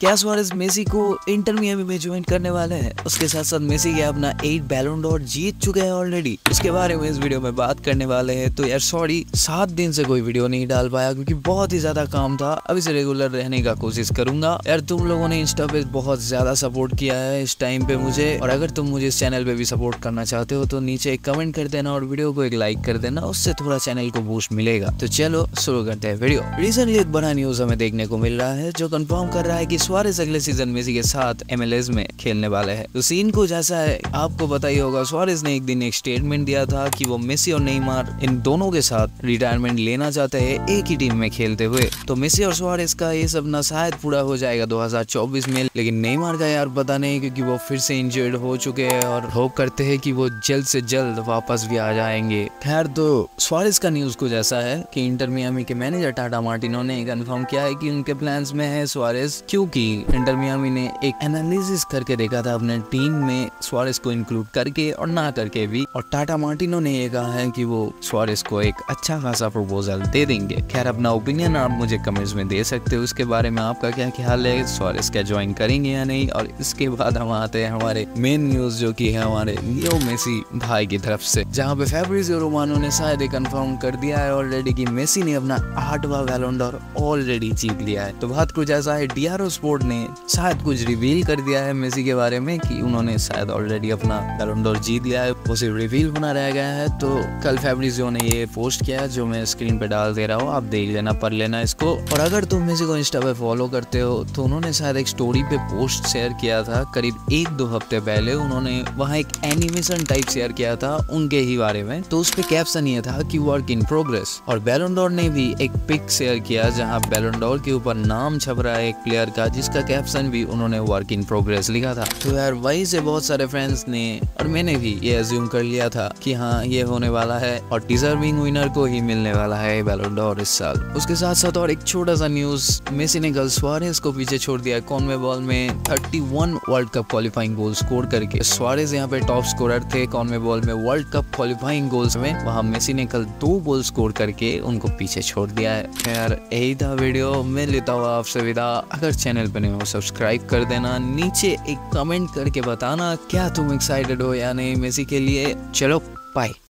क्या Suarez Messi को Inter Miami में ज्वाइन करने वाले हैं? उसके साथ साथ मेसी क्या अपना 8 बैलन डोर जीत चुके हैं ऑलरेडी। उसके बारे में इस वीडियो में बात करने वाले हैं। तो यार सॉरी 7 दिन से कोई वीडियो नहीं डाल पाया क्योंकि बहुत ही ज्यादा काम था। अभी से रेगुलर रहने का कोशिश करूंगा। यार तुम लोगों ने इंस्टा पे बहुत ज्यादा सपोर्ट किया है इस टाइम पे मुझे, और अगर तुम मुझे इस चैनल पे भी सपोर्ट करना चाहते हो तो नीचे एक कमेंट कर देना और वीडियो को एक लाइक कर देना, उससे थोड़ा चैनल को बूस्ट मिलेगा। तो चलो शुरू करते हैं वीडियो। रिसेंटली एक बड़ा न्यूज हमें देखने को मिल रहा है जो कंफर्म कर रहा है कि सुआरेज अगले सीजन मेसी के साथ MLS में खेलने वाले हैं। तो सीन कुछ ऐसा है, आपको पता ही होगा, सुआरेज ने एक दिन एक स्टेटमेंट दिया था कि वो मेसी और नेमार इन दोनों के साथ रिटायरमेंट लेना चाहते हैं एक ही टीम में खेलते हुए। तो मेसी और सुआरेज का ये सपना शायद पूरा हो जाएगा 2024 में, लेकिन नेमार का यार पता नहीं क्योंकि वो फिर से इंजर्ड हो चुके हैं और होप करते हैं कि वो जल्द से जल्द वापस भी आ जाएंगे। खैर तो सुआरेज का न्यूज कुछ ऐसा है कि इंटर मियामी के मैनेजर टाटा मार्टिनो ने कंफर्म किया है कि उनके प्लान्स में है सुआरेज, क्योंकि इंटर मियामी ने एक एनालिसिस करके देखा था अपने टीम में सुआरेज को इंक्लूड करके और ना करके भी, और टाटा मार्टिनो ने ये कहा है कि वो सुआरेज को एक अच्छा खासा प्रपोजल दे देंगे। खैर अपना ओपिनियन आप मुझे कमेंट्स में दे सकते हो, उसके बारे में आपका क्या ख्याल है, सुआरेज क्या ज्वाइन करेंगे या नहीं। और इसके बाद हम आते हैं हमारे मेन न्यूज जो कि है हमारे लियो मेसी भाई की तरफ से, जहाँ पे फैब्रिजियो रोमानो ने शायद कंफर्म कर दिया है ऑलरेडी कि मेसी ने अपना 8वां बैलन डोर ऑलरेडी जीत लिया है। तो बात कुछ ऐसा है, DRO स्पोर्ट ने शायद कुछ रिवील कर दिया है मेसी के बारे में कि उन्होंने शायद ऑलरेडी अपना बैलन डोर जीत लिया है, वो सिर्फ रिवील होना रह गया है। तो कल फैब्रिजियो ने ये पोस्ट किया जो मैं स्क्रीन पे डाल दे रहा हूँ, आप देख लेना, पढ़ लेना इसको। और अगर तुम मेसी को इंस्टा पे फॉलो करते हो तो उन्होंने शायद एक स्टोरी पे पोस्ट शेयर किया था करीब 1-2 हफ्ते पहले। उन्होंने वहाँ एक एनिमेशन टाइप शेयर किया था उनके ही बारे में, तो उस पे कैप्शन ये था कि वर्क इन प्रोग्रेस। और बैलन डोर ने भी एक पिक शेयर किया जहाँ बैलन डोर के ऊपर नाम छप रहा है एक प्लेयर का, जिसका कैप्शन भी उन्होंने वर्क इन प्रोग्रेस लिखा था। तो यार वहीं से बहुत सारे फैंस ने और मैंने भी ये अज्यूम कर लिया था कि हाँ ये होने वाला है और डिजर्विंग विनर को ही मिलने वाला है बैलन डोर इस साल। उसके साथ साथ और एक छोटा सा न्यूज, मेसी ने कल सुआरेज को पीछे छोड़ दिया कॉन्मेबॉल में 31 world cup qualifying goal score करके। सुआरेज यहाँ पे टॉप स्कोरर थे कॉन्मेबॉल में वर्ल्ड कप क्वालिफाइंग गोल्स में, वहाँ मेसी ने कल 2 गोल स्कोर करके उनको पीछे छोड़ दिया है। खैर यही था वीडियो, मैं लेता हुआ आपसे विदा। अगर चैनल पर नहीं हो सब्सक्राइब कर देना, नीचे एक कमेंट करके बताना क्या तुम एक्साइटेड हो या नहीं मेसी के लिए। चलो बाय।